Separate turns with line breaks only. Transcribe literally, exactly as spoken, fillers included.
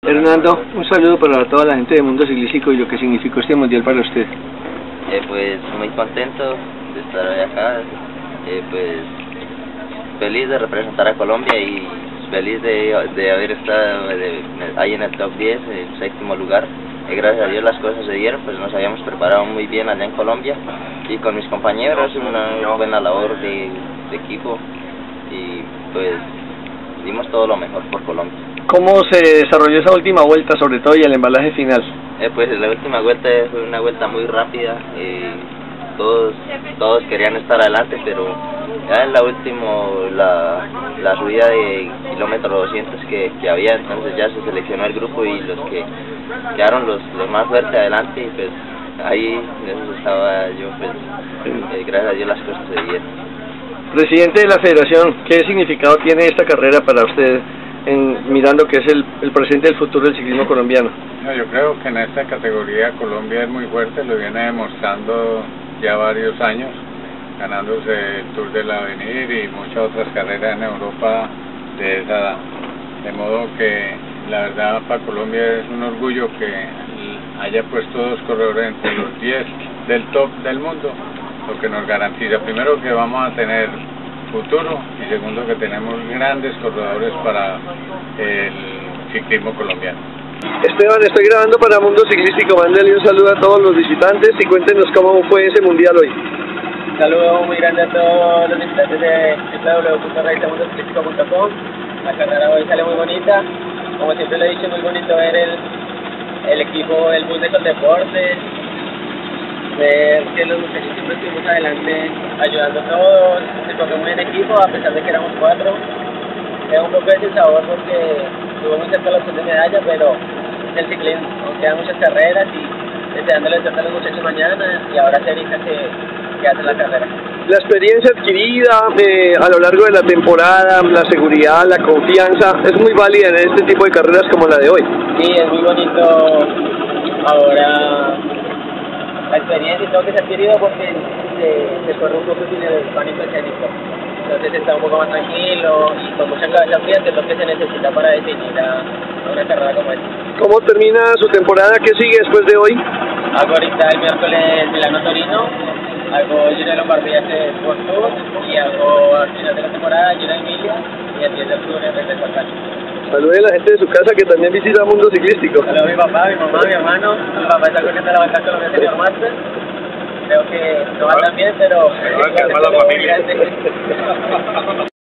Hernando, un saludo para toda la gente del mundo ciclístico y lo que significó este mundial para usted.
Eh, pues muy contento de estar hoy acá, eh, pues feliz de representar a Colombia y feliz de, de haber estado de, ahí en el top diez, en séptimo lugar. Eh, gracias a Dios las cosas se dieron, pues nos habíamos preparado muy bien allá en Colombia y con mis compañeros una buena labor de, de equipo y pues dimos todo lo mejor por Colombia.
¿Cómo se desarrolló esa última vuelta, sobre todo, y el embalaje final?
Eh, pues la última vuelta fue una vuelta muy rápida, eh, todos todos querían estar adelante, pero ya en la última, la, la subida de kilómetro doscientos que, que había, entonces ya se seleccionó el grupo y los que quedaron los, los más fuertes adelante, y pues ahí eso estaba yo, pues eh, gracias a Dios las cosas se dieron.
Presidente de la Federación, ¿qué significado tiene esta carrera para usted, en, mirando que es el, el presente y el futuro del ciclismo colombiano?
No, yo creo que en esta categoría Colombia es muy fuerte, lo viene demostrando ya varios años, ganándose el Tour del Avenir y muchas otras carreras en Europa de esa edad. De modo que la verdad para Colombia es un orgullo que haya puesto dos corredores entre los diez del top del mundo, lo que nos garantiza primero que vamos a tener futuro y segundo que tenemos grandes corredores para el ciclismo colombiano.
Esteban, estoy grabando para Mundo Ciclístico. Mándale un saludo a todos los visitantes y cuéntenos cómo fue ese mundial hoy.
Un saludo muy grande a todos los visitantes de w w w punto revista mundo ciclístico punto com. La carrera hoy sale muy bonita, como siempre le he dicho, muy bonito ver el, el equipo, el bus de Coldeportes, ver que los muchachos siempre estuvimos adelante ayudando a todos, se corrió muy en equipo a pesar de que éramos cuatro. Es un poco de sabor porque estuvo muy cerca la opción de medalla, pero el ciclismo quedan muchas carreras y deseándole suerte a los muchachos mañana y ahora se Erika que, que hace la carrera.
La experiencia adquirida eh, a lo largo de la temporada, la seguridad, la confianza, es muy válida en este tipo de carreras como la de hoy.
Sí, es muy bonito ahora la experiencia y todo que se ha adquirido porque se, se corre un poco sin el pánico escénico. Entonces está un poco más tranquilo y con mucha cabeza fría, que es lo que se necesita para definir a una carrera como esta.
¿Cómo termina su temporada? ¿Qué sigue después de hoy?
Hago ahorita el miércoles Milano-Torino, hago Giro de Lombardía por Tour y hago al final de la temporada Giro de Emilia y el diez de octubre regreso al Cali.
Saluden a la gente de su casa que también visita Mundo Ciclístico.
Saludos a mi papá, mi mamá, mi hermano. Mi papá está corriendo la banca Colombia Senior Master. Creo que no va tan bien, pero...
No, es que es para la familia.